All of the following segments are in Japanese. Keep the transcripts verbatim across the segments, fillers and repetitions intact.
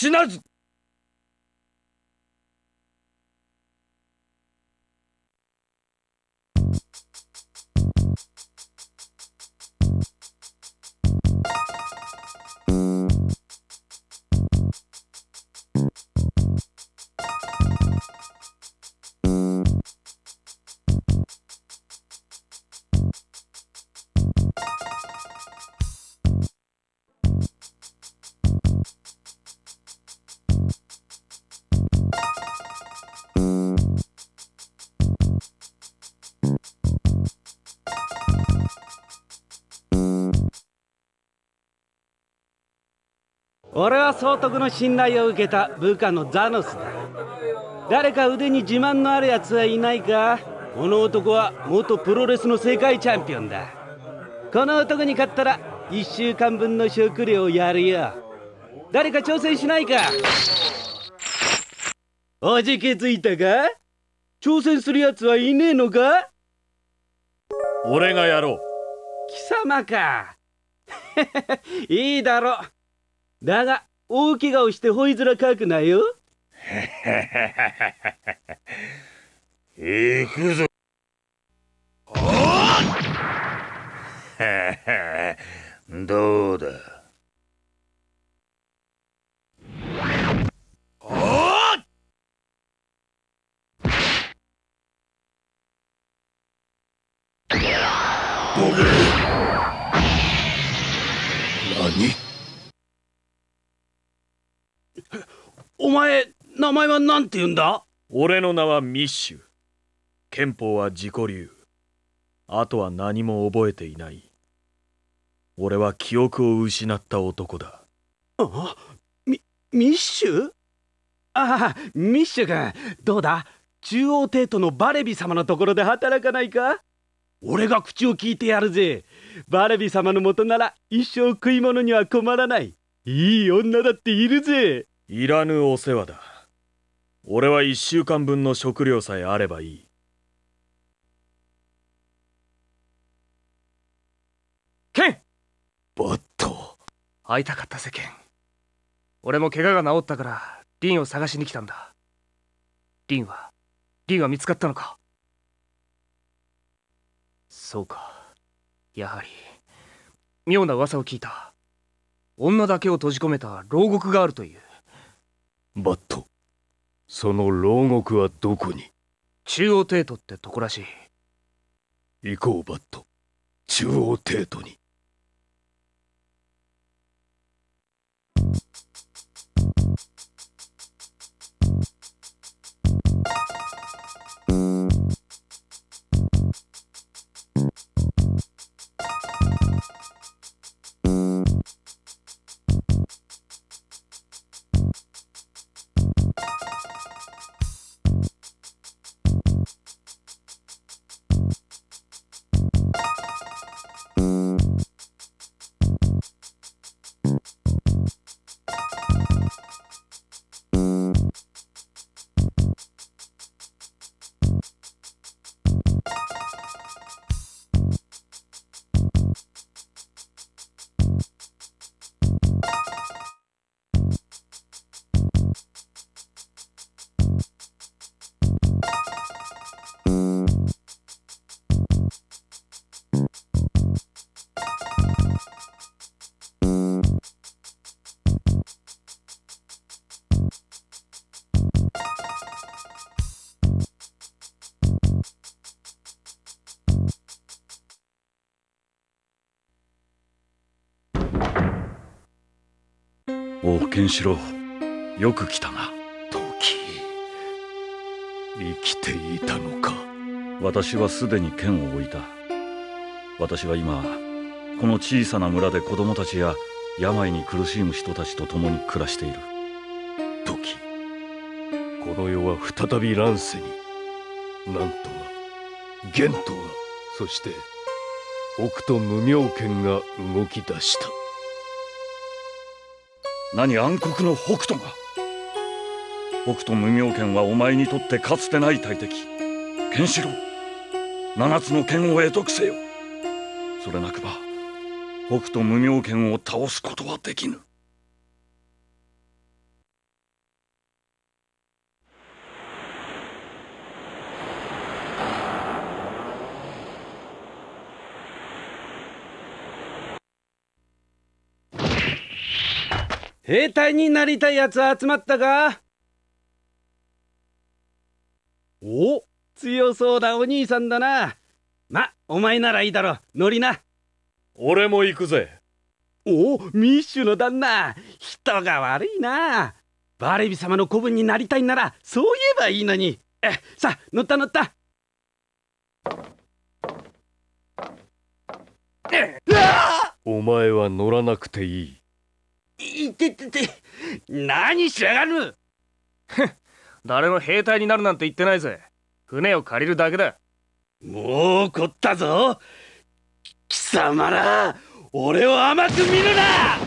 死なず。 俺は総督の信頼を受けた部下のザノスだ。誰か腕に自慢のあるやつはいないか？この男は元プロレスの世界チャンピオンだ。この男に勝ったらいっしゅうかんぶんの食料をやるよ。誰か挑戦しないか？おじけづいたか？挑戦するやつはいねえのか？ 俺がやろう。 貴様か。いいだろう。だが大怪我をしてほいづらかくなよ。 行くぞ。どうだ。何？ お前、名前は何て言うんだ？ 俺の名はミッシュ。憲法は自己流。あとは何も覚えていない。俺は記憶を失った男だ。 あ、ミ、ミッシュ？ああ、ミッシュ君、どうだ？中央帝都のバレビ様のところで働かないか？俺が口を聞いてやるぜ。バレビ様のもとなら一生食い物には困らない。いい女だっているぜ。 いらぬお世話だ。俺は一週間分の食料さえあればいい。 ケン！ バット。 会いたかったぜ、ケン。俺も怪我が治ったからリンを探しに来たんだ。リンはリンは見つかったのか？そうか。やはり妙な噂を聞いた。女だけを閉じ込めた牢獄があるという。 バット、その牢獄はどこに？ 中央帝都ってとこらしい。 行こう、バット。中央帝都に。おう、ケンシロウ、よく来たな。トキ、生きていたのか。私はすでに剣を置いた。私は今この小さな村で子供たちや病に苦しむ人たちと共に暮らしている。トキ、この世は再び乱世に。なんとが玄とが、そして北斗無明剣が動き出した。何、暗黒の北斗が？北斗無明剣はお前にとってかつてない大敵。ケンシロウ、七つの剣を会得せよ。それなくば北斗無明剣を倒すことはできぬ。 兵隊になりたいやつ集まったか？お、強そうなお兄さんだな。ま、お前ならいいだろ。乗りな。 俺も行くぜ。 お、ミッシュの旦那、人が悪いな。バレビ様の子分になりたいならそう言えばいいのに。え、さあ、乗った乗った。 お前は乗らなくていい。いててて、何しやがる。 誰も兵隊になるなんて言ってないぜ。船を借りるだけだ。 もう凝ったぞ。貴様ら、俺を甘く見るな。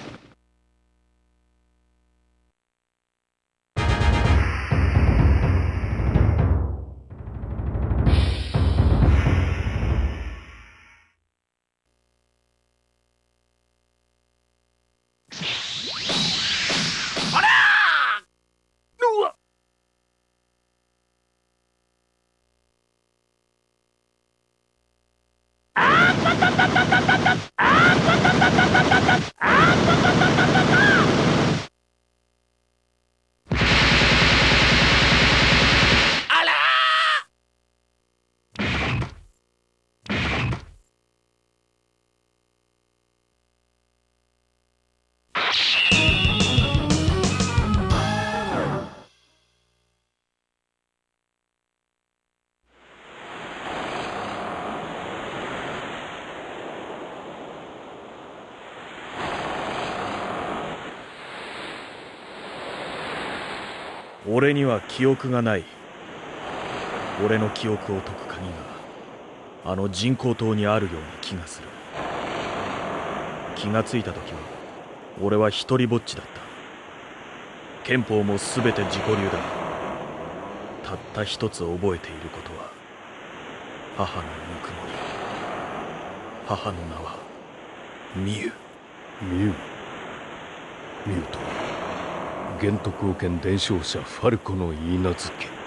俺には記憶がない。俺の記憶を解く鍵があの人工島にあるような気がする。気がついた時は俺は一人ぼっちだった。憲法も全て自己流だ。たった一つ覚えていることは母のぬくもり。母の名はミュウ。 ミュウ。ミュウとは玄徳王権伝承者ファルコの言い名付け。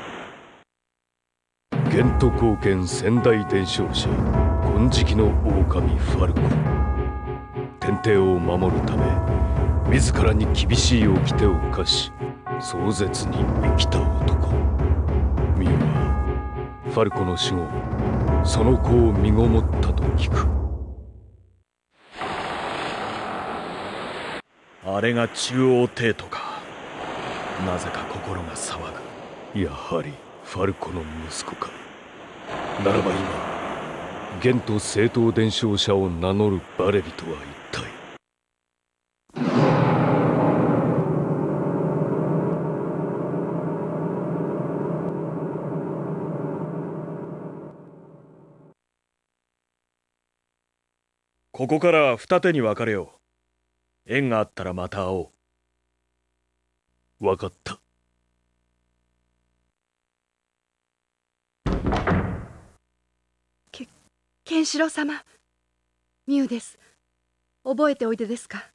玄徳王権先代伝承者金色の狼ファルコ。天帝を守るため自らに厳しい掟を課し壮絶に生きた男。ミュウはファルコの死後その子を身ごもったと聞く。 あれが中央帝都か。なぜか心が騒ぐ。 やはりファルコの息子か。ならば今玄と正統伝承者を名乗るバレビとは一体。 ここからは二手に分かれよう。縁があったらまた会おう。 分かった。 け、ケンシロウ様、ミュウです。覚えておいでですか。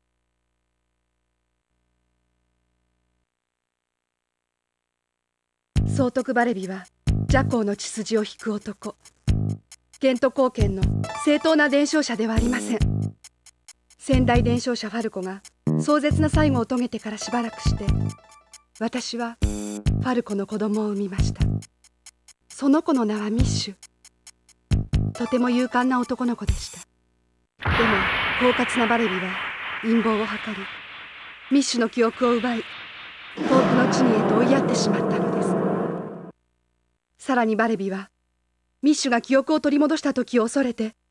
総督バレビは邪行の血筋を引く男。玄徳王権の正当な伝承者ではありません。先代伝承者ファルコが壮絶な最後を遂げてからしばらくして私はファルコの子供を産みました。その子の名はミッシュ。とても勇敢な男の子でした。でも狡猾なバレビは陰謀を図りミッシュの記憶を奪い遠くの地にへと追いやってしまったのです。さらにバレビはミッシュが記憶を取り戻した時を恐れて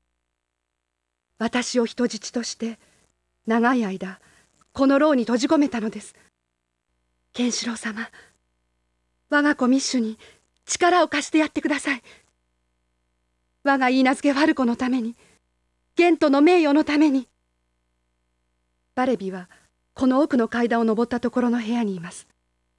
私を人質として長い間この牢に閉じ込めたのです。ケンシロウ様、我が子ミッシュに力を貸してやってください。我が言い名付けファルコのために、ゲントの名誉のために。バレビはこの奥の階段を上ったところの部屋にいます。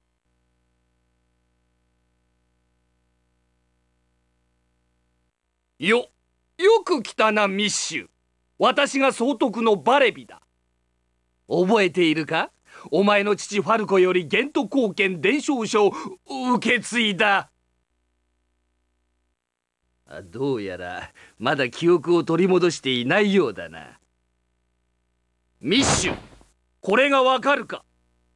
よ、よく来たなミッシュ。私が総督のバレビだ。覚えているか？お前の父ファルコより玄徳王権伝承書を受け継いだ。どうやらまだ記憶を取り戻していないようだな。ミッシュ、 これがわかるか？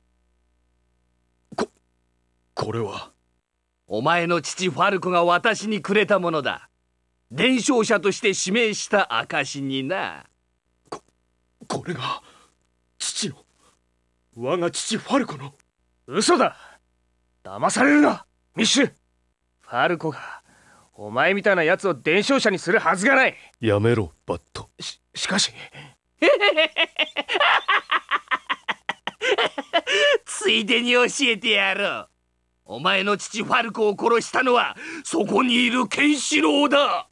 こ、これは。 お前の父ファルコが私にくれたものだ。伝承者として指名した証にな。 こ、これが父の、我が父ファルコの。 嘘だ。騙されるな、ミッシュ。ファルコがお前みたいなやつを伝承者にするはずがない。 やめろ、バット。 し、しかしついでに教えてやろう。お前の父ファルコを殺したのはそこにいるケンシロウだ。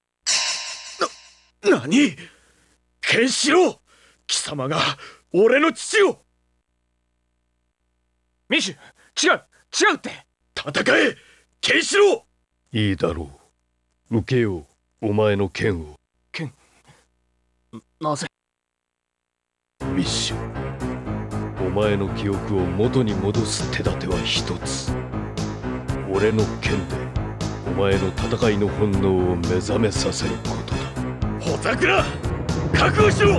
な、何？ケンシロウ！貴様が俺の父を！ ミッシュ、違う違うって。 戦え、ケンシロウ！いいだろう。受けよう、お前の剣を。 剣？なぜ？ ミッシュ、お前の記憶を元に戻す手立ては一つ。俺の剣でお前の戦いの本能を目覚めさせることだ。穂桜、覚悟しろ！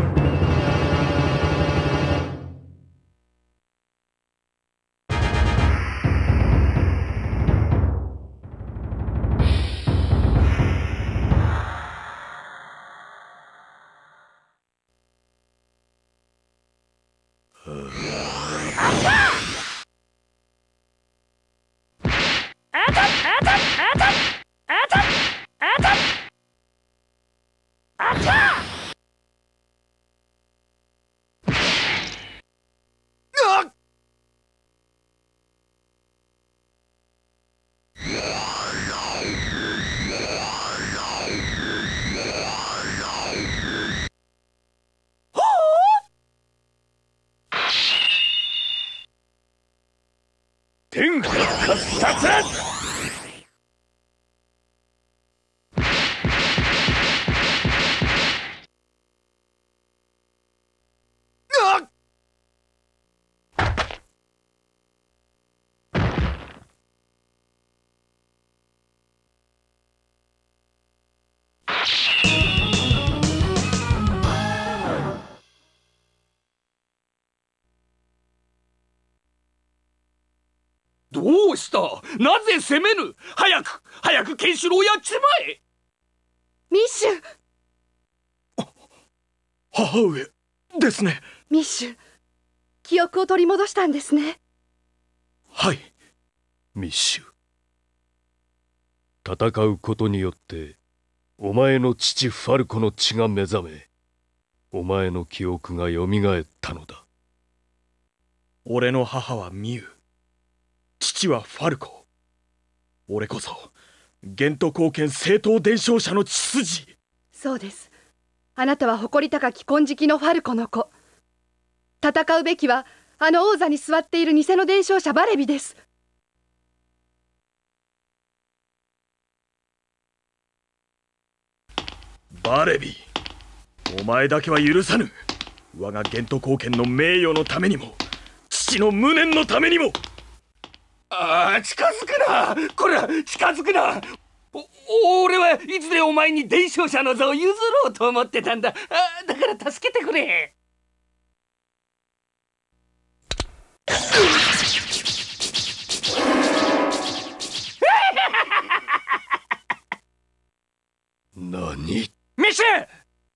天下喝殺！ どうした？なぜ攻めぬ？早く早くケンシロウやっちまえ！ ミッシュ！ 母上ですね。 ミッシュ、記憶を取り戻したんですね。 はい、ミッシュ。戦うことによってお前の父ファルコの血が目覚め、お前の記憶がよみがえったのだ。俺の母はミュウ、父はファルコ。俺こそゲント公権正統伝承者の血筋。 そうです。あなたは誇り高き金色のファルコの子。戦うべきはあの王座に座っている偽の伝承者バレビです。 バレビ、お前だけは許さぬ。我がゲント公権の名誉のためにも、父の無念のためにも。 ああ、近づくな！こら、近づくな！お、俺はいずれお前に伝承者の座を譲ろうと思ってたんだ。あ、だから助けてくれ。 何？ ミッシュ！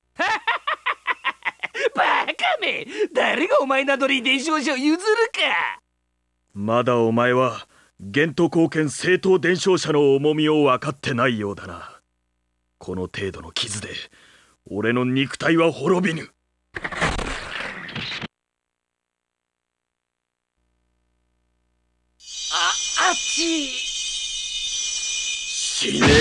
バカめ！誰がお前などに伝承者を譲るか！ まだお前はゲント公権正統伝承者の重みを分かってないようだな。この程度の傷で俺の肉体は滅びぬ。 あ、あっち！ 死ね！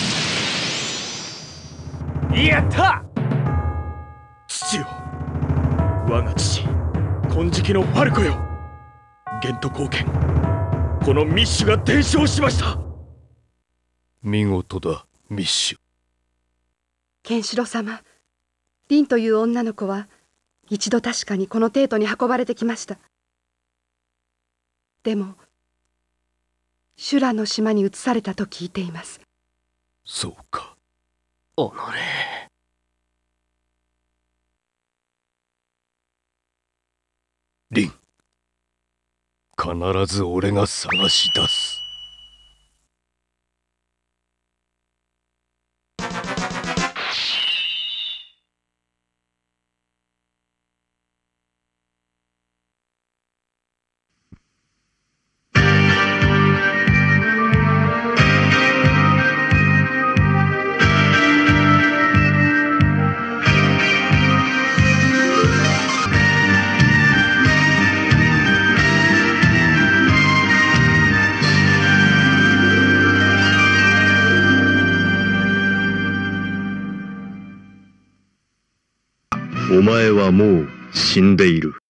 やった！ 父よ、我が父金色のファルコよ。ゲント公権、このミッシュが伝承しました。見事だ、ミッシュ。 ケンシロウ様、リンという女の子は一度確かにこの帝都に運ばれてきました。でも修羅の島に移されたと聞いています。 そうか。 おのれ。 。。。。。。。。。。。。。。。。。。。。。。。。。。。。。。。。。。。。。。。。。。。。。。。。。。。。。。。。。。。。。。。。。。。。。。。。。。。。。。。。。。。。。。。。。。。。。。。。。。。。。。。。。。。。。。。。。。。。。。。。。。。。。。。。。。。。。。。。。。。。。。。。。。。。。。。。。。。。。。。。。。。。。。。。。。。。。。。。。。。。。。。。。。。。。。。。。。 必ず俺が探し出す。 お前はもう死んでいる。